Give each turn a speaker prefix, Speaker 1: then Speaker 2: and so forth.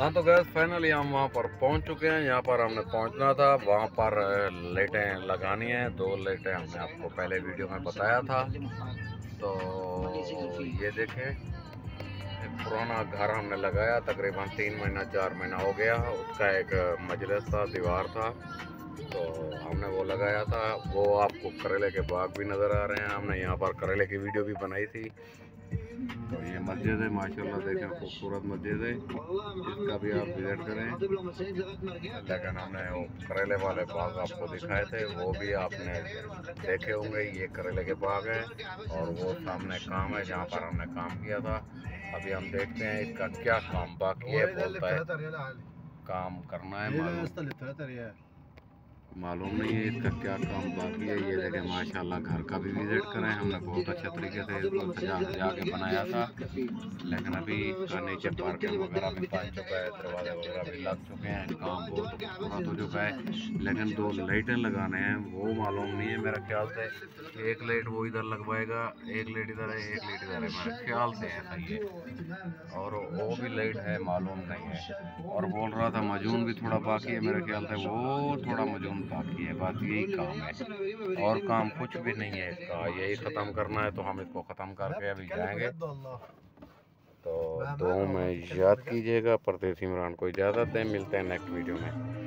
Speaker 1: हाँ तो gas finally हम वहाँ पर पहुँच चुके हैं। यहाँ पर हमने पहुँचना था, वहाँ पर लाइटें लगानी हैं। 2 लाइटें हमने आपको पहले वीडियो में बताया था। तो ये देखें, एक पुराना घर हमने लगाया, तकरीबन 3 महीना 4 महीना हो गया। उसका एक मजलिस था, दीवार था, तो हमने वो लगाया था। वो आपको करेले के बाग भी नज़र आ रहे हैं। हमने यहाँ पर करेले की वीडियो भी बनाई थी। तो ये मस्जिद है, माशाल्लाह देखें खूबसूरत मस्जिद है, इसका भी आप विज़िट करें। लेकिन हमने वो करेले वाले बाग आपको दिखाए थे, वो भी आपने देखे होंगे। ये करेले के बाग है और वो सामने काम है जहाँ पर हमने काम किया था। अभी हम देखते हैं इसका क्या काम बाकी है। बोलता है काम करना है, मालूम नहीं है इसका क्या काम बाकी है। ये देखें माशाल्लाह, घर का भी विजिट करें। हमने बहुत अच्छे तरीके से इसको सजा के बनाया था। लेकिन अभी इसका नीचे पार्किंग वगैरह भी बन चुका है, दरवाजे वगैरह भी लग चुके हैं, काम बहुत खूबसूरत हो चुका है। लेकिन 2 लाइटें लगाने हैं वो मालूम नहीं है। मेरे ख्याल से एक लाइट वो इधर लगवाएगा, एक लाइट इधर है, एक लाइट इधर है, मेरे ख्याल से ऐसा ही है। और वो भी लाइट है मालूम नहीं है। और बोल रहा था मजून भी थोड़ा बाकी है, मेरे ख्याल से वो थोड़ा मजून बाकी है। बात यही काम है और काम कुछ भी नहीं है इसका। यही ख़त्म करना है, तो हम इसको ख़त्म करके अभी जाएंगे। तो दुआओं में याद कीजिएगा। परदेसी इमरान को इजाज़त दें, मिलते हैं नेक्स्ट वीडियो में।